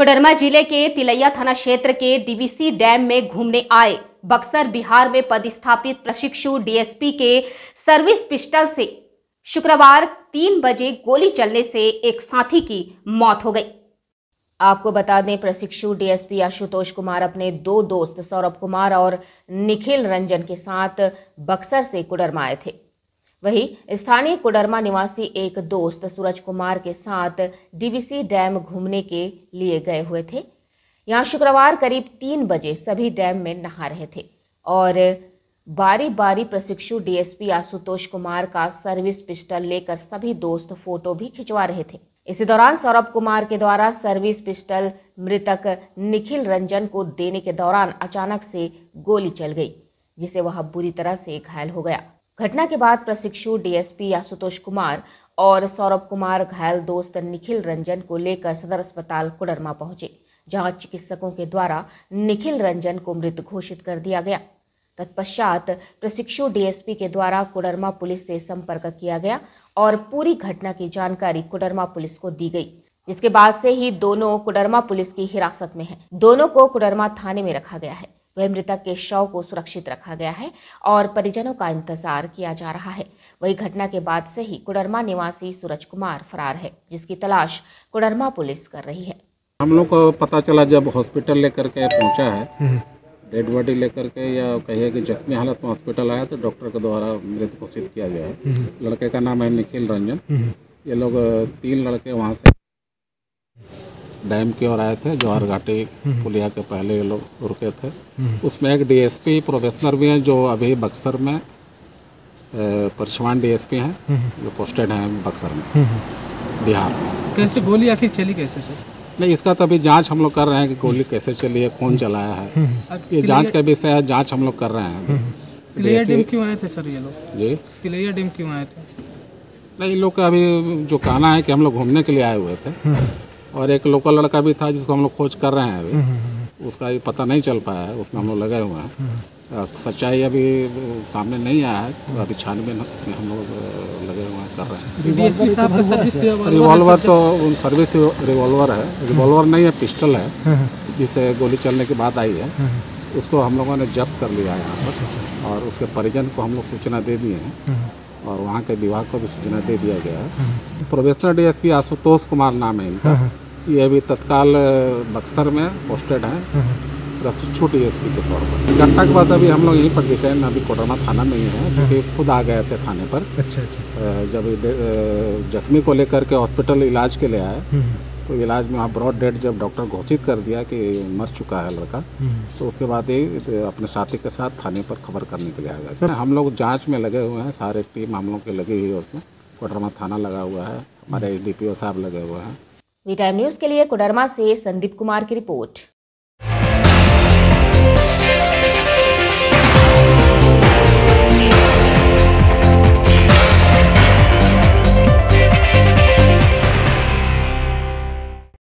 कोडरमा जिले के तिलैया थाना क्षेत्र के डीवीसी डैम में घूमने आए बक्सर बिहार में पदस्थापित प्रशिक्षु डीएसपी के सर्विस पिस्टल से शुक्रवार 3 बजे गोली चलने से एक साथी की मौत हो गई। आपको बता दें, प्रशिक्षु डीएसपी आशुतोष कुमार अपने 2 दोस्त सौरभ कुमार और निखिल रंजन के साथ बक्सर से कोडरमा आए थे। वहीं स्थानीय कोडरमा निवासी एक दोस्त सूरज कुमार के साथ डीवीसी डैम घूमने के लिए गए हुए थे। यहां शुक्रवार करीब 3 बजे सभी डैम में नहा रहे थे और बारी बारी प्रशिक्षु डीएसपी आशुतोष कुमार का सर्विस पिस्टल लेकर सभी दोस्त फोटो भी खिंचवा रहे थे। इसी दौरान सौरभ कुमार के द्वारा सर्विस पिस्टल मृतक निखिल रंजन को देने के दौरान अचानक से गोली चल गई, जिसे वह बुरी तरह से घायल हो गया। घटना के बाद प्रशिक्षु डीएसपी आशुतोष कुमार और सौरभ कुमार घायल दोस्त निखिल रंजन को लेकर सदर अस्पताल कोडरमा पहुंचे, जहां चिकित्सकों के द्वारा निखिल रंजन को मृत घोषित कर दिया गया। तत्पश्चात प्रशिक्षु डीएसपी के द्वारा कोडरमा पुलिस से संपर्क किया गया और पूरी घटना की जानकारी कोडरमा पुलिस को दी गई, जिसके बाद से ही दोनों कोडरमा पुलिस की हिरासत में हैं। दोनों को कोडरमा थाने में रखा गया है। वह मृतक के शव को सुरक्षित रखा गया है और परिजनों का इंतजार किया जा रहा है। वही घटना के बाद से ही कोडरमा निवासी सूरज कुमार फरार है, जिसकी तलाश कोडरमा पुलिस कर रही है। हम लोग को पता चला जब हॉस्पिटल लेकर के पहुंचा है, डेड बॉडी लेकर के या कहिए कि जख्मी हालत में हॉस्पिटल आया, तो डॉक्टर के द्वारा मृत घोषित किया गया है। लड़के का नाम है निखिल रंजन। ये लोग 3 लड़के वहाँ से डैम की ओर आए थे। जवाहर घाटी पुलिया के पहले ये लोग रुके थे। उसमें एक डीएसपी प्रोफेशनल भी हैं जो अभी बक्सर में परिश्रमान डीएसपी हैं, जो पोस्टेड हैं बक्सर में बिहार। कैसे गोली आखिर चली कैसे सर? नहीं, इसका तो अभी जांच हम लोग कर रहे हैं कि गोली कैसे चली है, कौन चलाया है। ये जांच का विषय है, जांच हम लोग कर रहे हैं। तिलैया डैम क्यों आए थे सर ये लोग? जी, तिलैया डैम क्यों आए थे? नहीं, इन लोग का अभी जो कहना है कि हम लोग घूमने के लिए आए हुए थे और एक लोकल लड़का भी था जिसको हम लोग खोज कर रहे हैं। अभी उसका भी पता नहीं चल पाया है, उसमें हम लोग लगे हुए हैं। सच्चाई अभी सामने नहीं आया है, तो अभी छानबीन में हम लोग लगे हुए हैं, कर रहे हैं। रिवॉल्वर तो सर्विस रिवॉल्वर है, रिवॉल्वर नहीं है, पिस्टल है, जिससे गोली चलने की बात आई है। उसको हम लोगों ने जब्त कर लिया है यहाँ पर और उसके परिजन को हम लोग सूचना दे दिए हैं और वहाँ के विभाग को भी सूचना दे दिया गया है। प्रोफेशनल डीएसपी आशुतोष कुमार नाम है इनका। ये अभी तत्काल बक्सर में पोस्टेड हैं प्रशिक्षु डीएसपी के तौर पर। घटना के बाद अभी हम लोग यहीं पर डिटेन अभी कोडरमा थाना में ही हैं, क्योंकि खुद आ गए थे थाने पर। अच्छा। जब जख्मी को लेकर के हॉस्पिटल इलाज के लिए आए, तो इलाज में वहाँ ब्रॉड डेड जब डॉक्टर घोषित कर दिया कि मर चुका है लड़का, तो उसके बाद ही अपने साथी के साथ थाने पर खबर करने के लिए आ गए। हम लोग जांच में लगे हुए हैं, सारे टीम हम लोग की लगी हुई है उसमें। कोडरमा थाना लगा हुआ है, हमारे DPO साहब लगे हुए हैं। वी टाइम न्यूज़ के लिए कोडरमा से संदीप कुमार की रिपोर्ट।